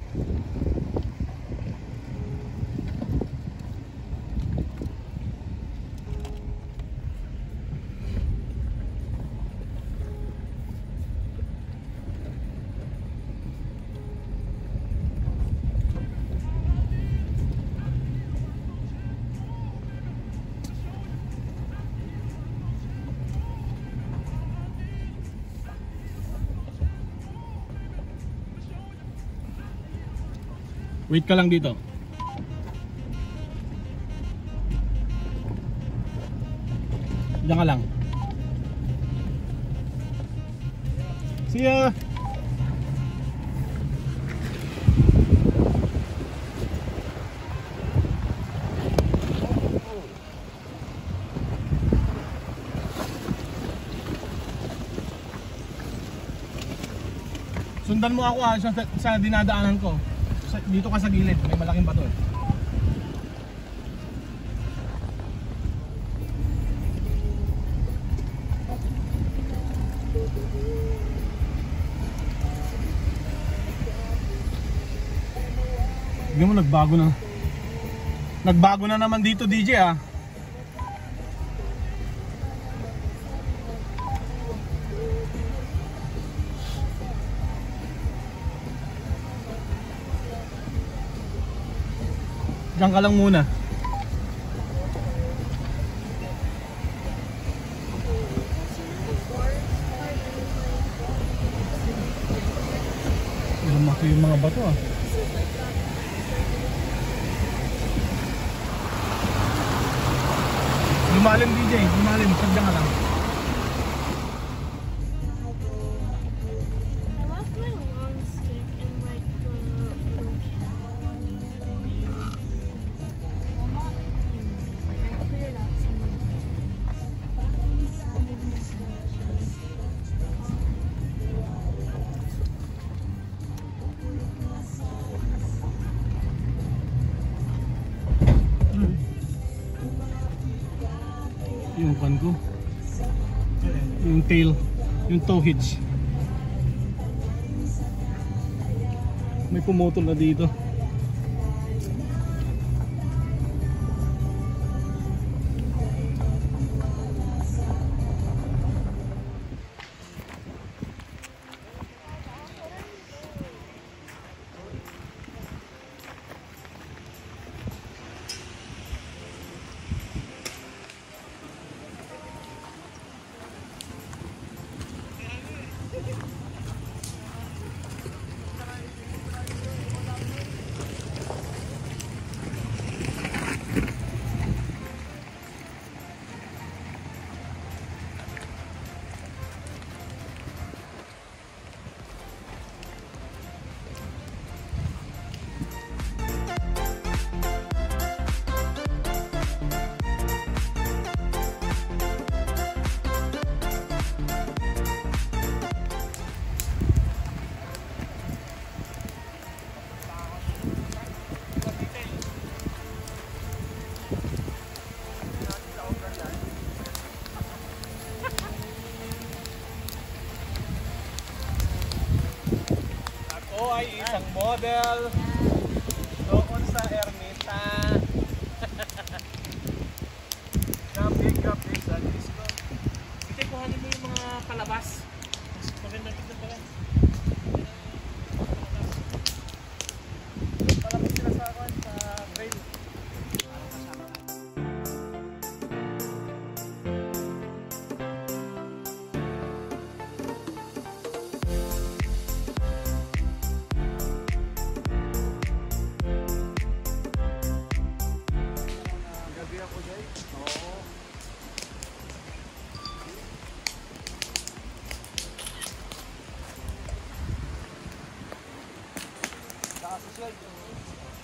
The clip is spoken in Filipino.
Wait ka lang dito. Diyan ka lang. See ya! Sundan mo ako sa dinadaanan ko. Dito ka sa gilid, may malaking bato eh. Hindi mo nagbago na. Nagbago na naman dito, DJ ah. Diyan ka lang muna. Lumaki yung mga bato ah. Lumalim DJ, lumalim. Diyan ka lang. Yung pan ko, yung tail, yung tow hitch, may pumutol na dito. Ako ay isang model doon sa Ermita. Gabi sa disco. Sige, kuhanin mo yung mga palabas. Maganda tignan pala. Palabas sila sa akin sa trail. Social.